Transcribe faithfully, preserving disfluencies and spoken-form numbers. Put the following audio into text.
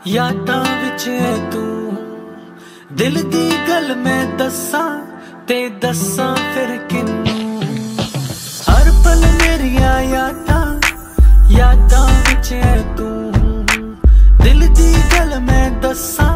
यादां विच तू दिल दी गल मैं दस्सां ते दस्सां फिर किन्नू। हर पल मेरिया यादां यादां विच तू दिल दी गल मैं दस्सां